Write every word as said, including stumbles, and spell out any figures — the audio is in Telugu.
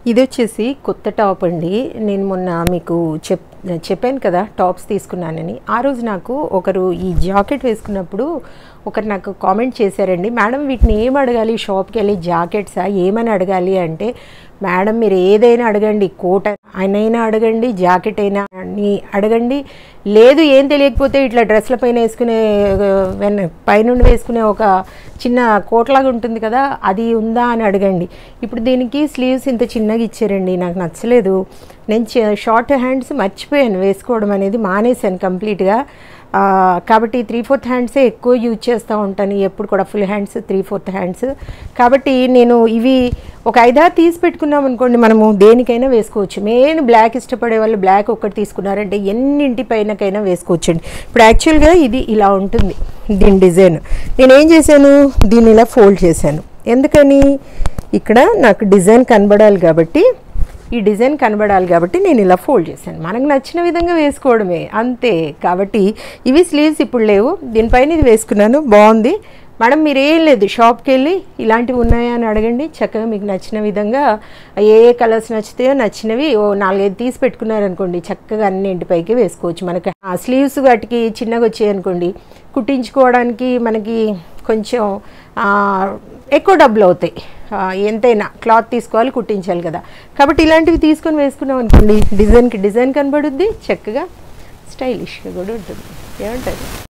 ఇది వచ్చేసి కొత్త టాప్ అండి. నేను మొన్న మీకు చెప్ చెప్పాను కదా టాప్స్ తీసుకున్నానని. ఆ రోజు నాకు ఒకరు ఈ జాకెట్ వేసుకున్నప్పుడు ఒకరు నాకు కామెంట్ చేశారండి, మేడం వీటిని ఏం అడగాలి, షాప్కి వెళ్ళి జాకెట్సా ఏమని అడగాలి అంటే, మేడం మీరు ఏదైనా అడగండి, కోట్ అయినా అడగండి, జాకెట్ అయినా అని అడగండి, లేదు ఏం తెలియకపోతే ఇట్లా డ్రెస్ల పైన వేసుకునే వెన్న పైనుండి వేసుకునే ఒక చిన్న కోట్లాగా ఉంటుంది కదా అది ఉందా అని అడగండి. ఇప్పుడు దీనికి స్లీవ్స్ ఇంత చిన్నగా ఇచ్చారండి, నాకు నచ్చలేదు. నేను షార్ట్ హ్యాండ్స్ మర్చిపోయాను వేసుకోవడం అనేది, మానేశాను కంప్లీట్గా. కాబట్టి త్రీ ఫోర్త్ హ్యాండ్సే ఎక్కువ యూజ్ చేస్తూ ఉంటాను ఎప్పుడు కూడా, full hands three fourth hands. కాబట్టి నేను ఇవి ఒక ఐదారు తీసి పెట్టుకున్నాం అనుకోండి, మనము దేనికైనా వేసుకోవచ్చు. మెయిన్ బ్లాక్ ఇష్టపడే వాళ్ళు బ్లాక్ ఒక్కటి తీసుకున్నారంటే ఎన్నింటి పైనకైనా వేసుకోవచ్చండి. ఇప్పుడు యాక్చువల్గా ఇది ఇలా ఉంటుంది దీని డిజైన్. నేను ఏం చేశాను, దీన్ని ఇలా ఫోల్డ్ చేశాను. ఎందుకని, ఇక్కడ నాకు డిజైన్ కనబడాలి కాబట్టి, ఈ డిజైన్ కనబడాలి కాబట్టి నేను ఇలా ఫోల్డ్ చేశాను. మనకు నచ్చిన విధంగా వేసుకోవడమే అంతే. కాబట్టి ఇవి స్లీవ్స్ ఇప్పుడు లేవు, దీనిపైన ఇది వేసుకున్నాను, బాగుంది. మేడం మీరు ఏం లేదు, షాప్కి వెళ్ళి ఇలాంటివి ఉన్నాయా అని అడగండి, చక్కగా మీకు నచ్చిన విధంగా ఏ ఏ కలర్స్ నచ్చితాయో నచ్చినవి ఓ నాలుగైదు తీసి పెట్టుకున్నారనుకోండి, చక్కగా అన్నింటిపైకి వేసుకోవచ్చు. మనకి ఆ స్లీవ్స్ వాటికి చిన్నగా వచ్చాయనుకోండి, కుట్టించుకోవడానికి మనకి కొంచెం ఎక్కువ డబ్బులు అవుతాయి. ఎంతైనా క్లాత్ తీసుకోవాలి, కుట్టించాలి కదా. కాబట్టి ఇలాంటివి తీసుకొని వేసుకున్నాం అనుకోండి, డిజైన్కి డిజైన్ కనబడుద్ది, చక్కగా స్టైలిష్గా కూడా ఉంటుంది. ఏమంటారు?